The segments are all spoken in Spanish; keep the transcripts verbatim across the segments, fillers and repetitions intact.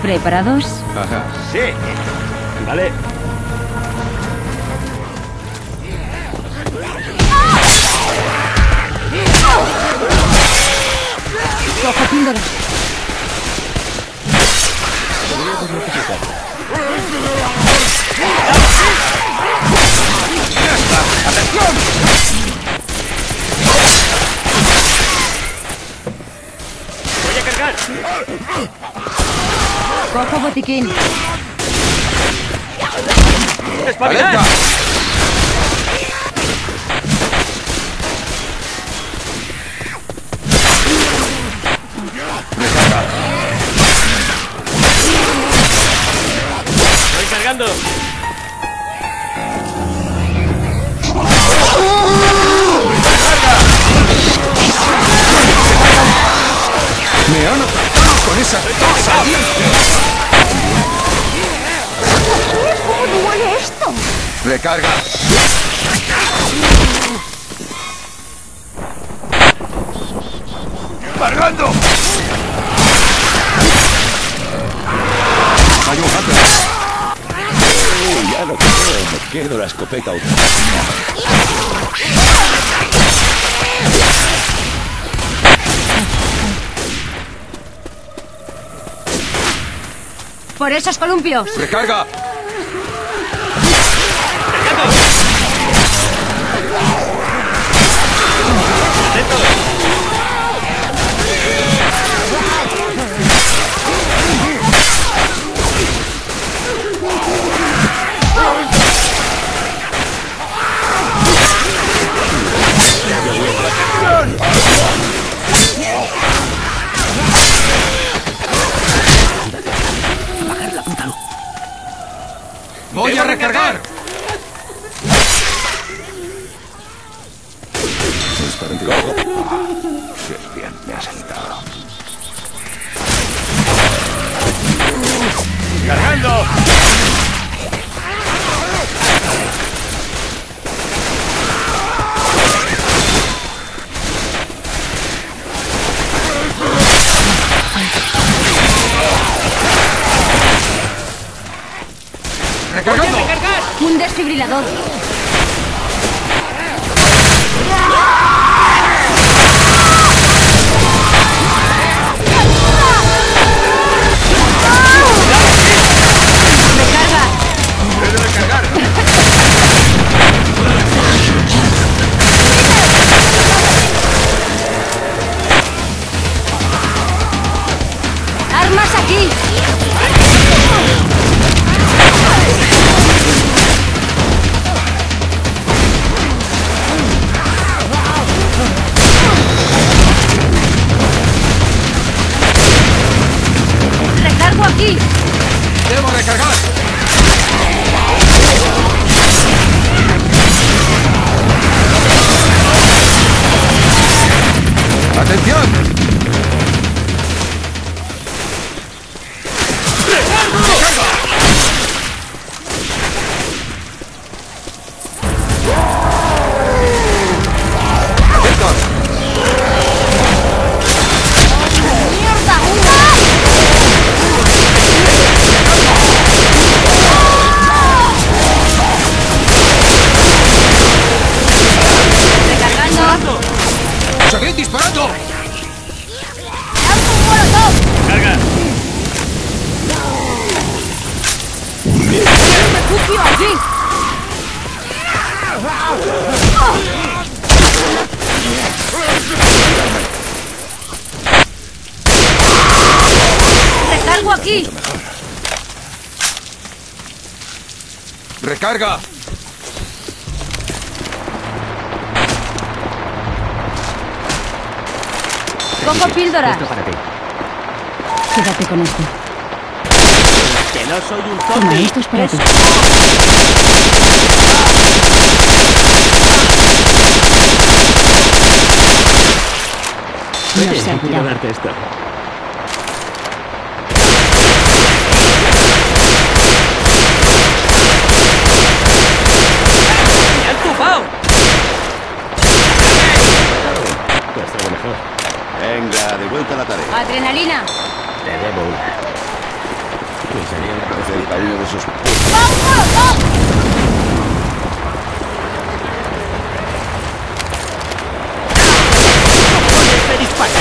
¿Preparados? Ajá. Sí. Vale. Cojo píldora. ¡Atención! Voy a cargar. Cojo botiquín. ¡Espabilad! Estoy cargando. ¡Me han atrapado con esa cosa! ¿Cómo duele esto? ¡Recarga! ¡Cargando! ¡Hay un hacker! Uy, ya lo creo, me quedo la escopeta automática. Por esos columpios. ¡Recarga! ¡Voy a recargar! Disparo antibajo. Qué bien me ha sentado. ¡Cargando! ¡Recargando! Un desfibrilador. Recarga. ¡Puedo recargar! Armas aquí. Recargo aquí. ¡Debo recargar! ¡Atención! ¡Mierda! ¡Recargando! ¡Seguid disparando! ¡Lanzo un molotov! ¡Carga! ¡Refugio aquí! ¡Recargo aquí! ¡Recarga! Cojo píldora. Esto para ti. Quédate con esto. Que no soy un Toma, zombie. esto es para ti. Oye, No se ha quiero cuidado. darte esto. ¡Me han tupado! Pues algo mejor. Venga, de vuelta a la tarea. Adrenalina. Te debo una. Pensaría en la cabeza del cariño de esos... ¡Me dispara!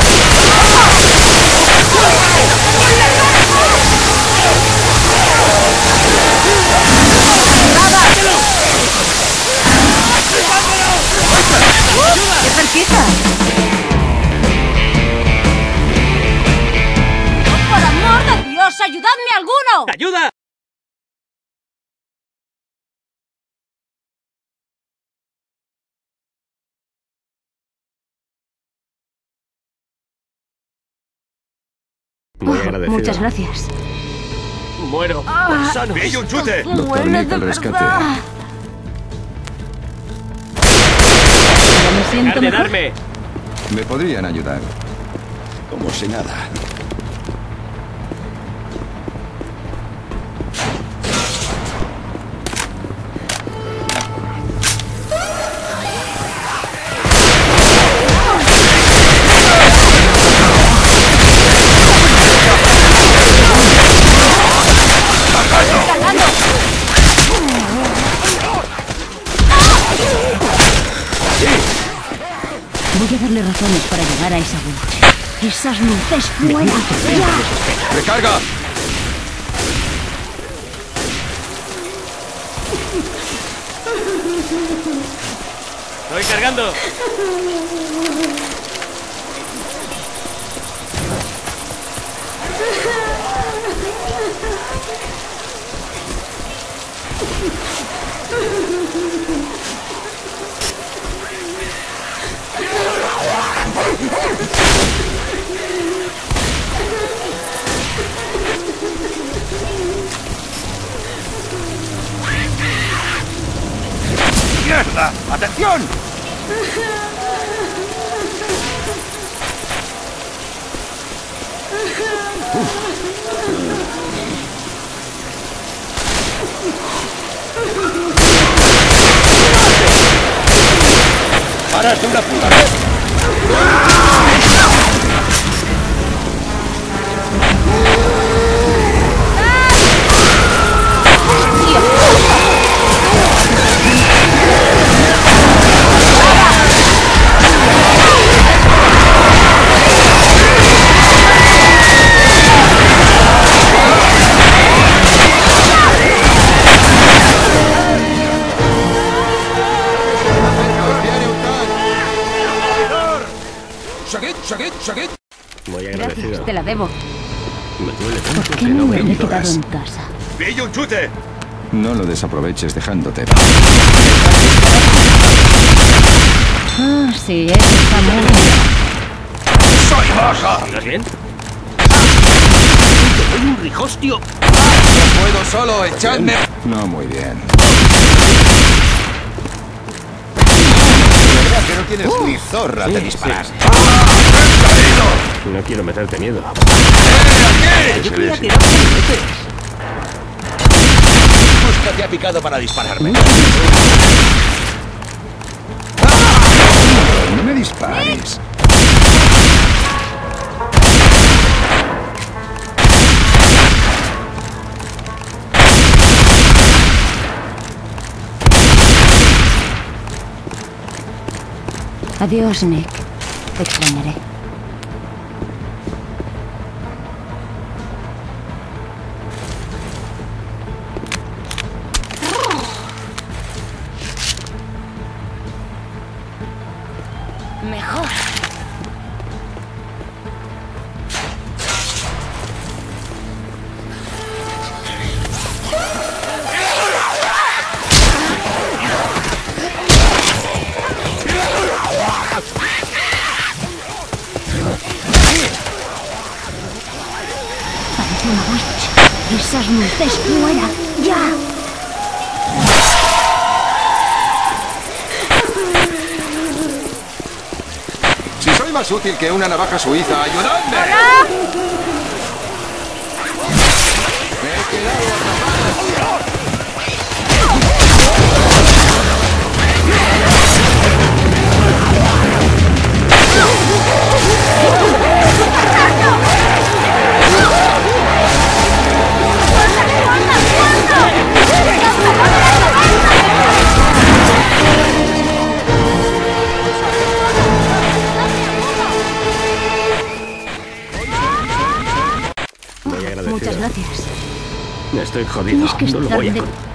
¡Qué cerquita! ¡Oh, por amor de Dios! ¡Ayudadme alguno! ¡Ayuda! Muy Oh, agradecido. muchas gracias. Muero. Ah. Sano. ¡Pille un chute! Duele Doctor de Nick, al rescate. verdad. Ya me siento Dejar de mejor. darme. Me podrían ayudar. Como si nada. ¡Cargando! Voy a darle razones para llegar a esa web. ¡Esas luces fuera! ¡Ya! ¡Recarga! Estoy cargando. ¡Mierda! ¡Atención! ¡Paras de una puta vez! ¡Seguid, seguid, seguid! Muy agradecido. Gracias, te la debo. Me duele tanto ¿Por que qué no no me veo he quedado todas. en casa? ¡Pille un chute! No lo desaproveches dejándote. Ah, sí, eso está muy bien. ¡Soy baja! ¿Estás bien? ¡Soy un rijostio! ¡No puedo solo! ¡Echadme! No muy bien. ¿Verdad que no tienes ni zorra Sí, de disparar? sí. No quiero meterte miedo. Yo creía que era un juguete. Busca te ha picado para dispararme. ¡No me dispares! Adiós, Nick. Te extrañaré. Mejor. Parece una witch. Esas luces fuera. ¡Ya! Si soy más útil que una navaja suiza, ¡ayudadme! Me he quedado atrapado. Estoy jodido. Tienes que No lo estar voy a... de- con-